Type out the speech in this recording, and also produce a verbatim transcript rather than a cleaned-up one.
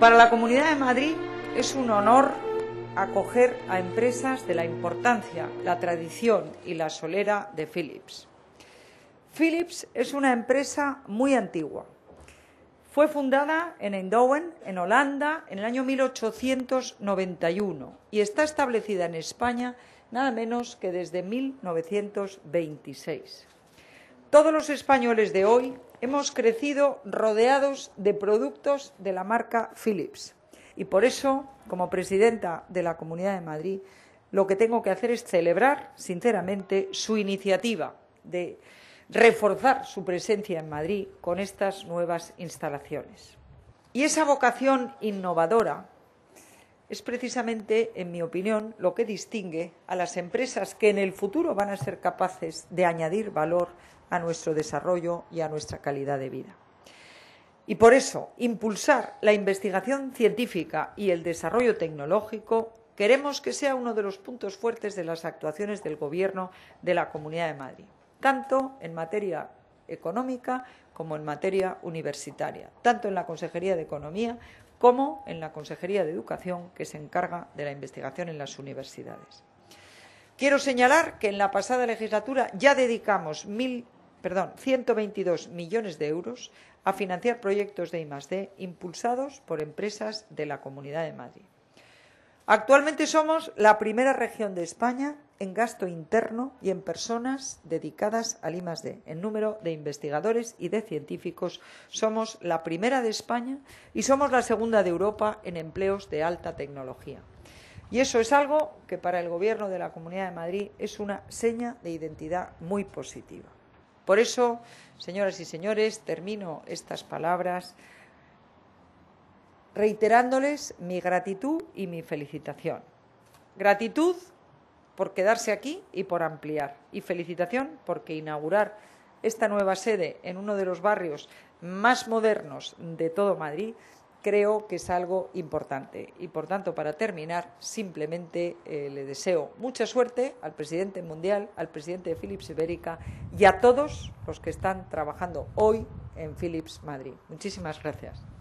Para la Comunidad de Madrid es un honor acoger a empresas de la importancia, la tradición y la solera de Philips. Philips es una empresa muy antigua. Fue fundada en Eindhoven, en Holanda, en el año mil ochocientos noventa y uno y está establecida en España nada menos que desde mil novecientos veintiséis. Todos los españoles de hoy hemos crecido rodeados de productos de la marca Philips y por eso, como presidenta de la Comunidad de Madrid, lo que tengo que hacer es celebrar sinceramente su iniciativa de reforzar su presencia en Madrid con estas nuevas instalaciones. Y esa vocación innovadora es precisamente, en mi opinión, lo que distingue a las empresas que en el futuro van a ser capaces de añadir valor a nuestro desarrollo y a nuestra calidad de vida. Y por eso, impulsar la investigación científica y el desarrollo tecnológico queremos que sea uno de los puntos fuertes de las actuaciones del Gobierno de la Comunidad de Madrid, tanto en materia económica como en materia universitaria, tanto en la Consejería de Economía como en la Consejería de Educación, que se encarga de la investigación en las universidades. Quiero señalar que en la pasada legislatura ya dedicamos mil, perdón, ciento veintidós millones de euros a financiar proyectos de I más D impulsados por empresas de la Comunidad de Madrid. Actualmente somos la primera región de España en gasto interno y en personas dedicadas al I más D. En número de investigadores y de científicos somos la primera de España y somos la segunda de Europa en empleos de alta tecnología. Y eso es algo que para el Gobierno de la Comunidad de Madrid es una seña de identidad muy positiva. Por eso, señoras y señores, termino estas palabras reiterándoles mi gratitud y mi felicitación. Gratitud por quedarse aquí y por ampliar. Y felicitación porque inaugurar esta nueva sede en uno de los barrios más modernos de todo Madrid creo que es algo importante. Y, por tanto, para terminar, simplemente eh, le deseo mucha suerte al presidente mundial, al presidente de Philips Ibérica y a todos los que están trabajando hoy en Philips Madrid. Muchísimas gracias.